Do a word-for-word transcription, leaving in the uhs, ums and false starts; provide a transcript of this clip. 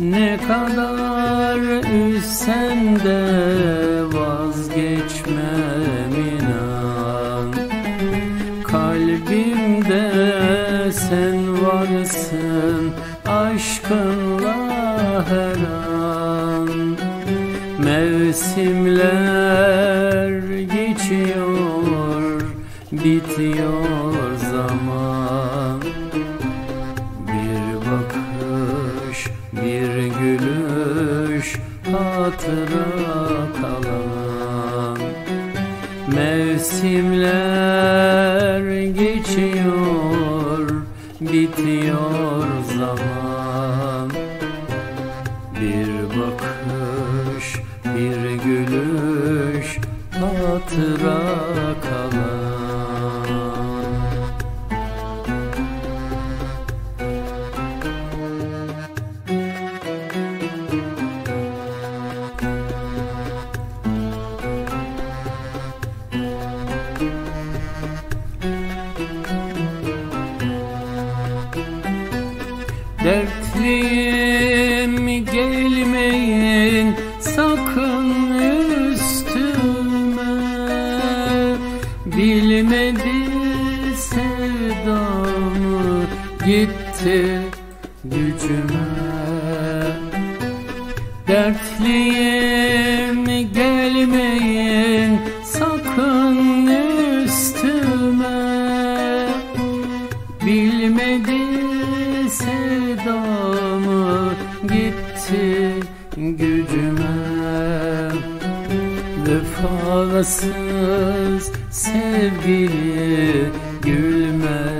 Ne kadar üzsen de vazgeçmem inan. Kalbimde sen varsın aşkınla her an. Mevsimler geçiyor, bitiyor zaman. Bir bakış, bir gülüş, hatıra kalan. Mevsimler geçiyor, bitiyor zaman. Bir bakış, bir gülüş, hatıra kalan. Dertliyim gelmeyin sakın üstüme. Bilmedi sevdamı gitti gücüme. Dertliyim gelmeyin sakın üstüme. Bilmedi sevdamı gitti gücüme. Vefasız sevgili gülme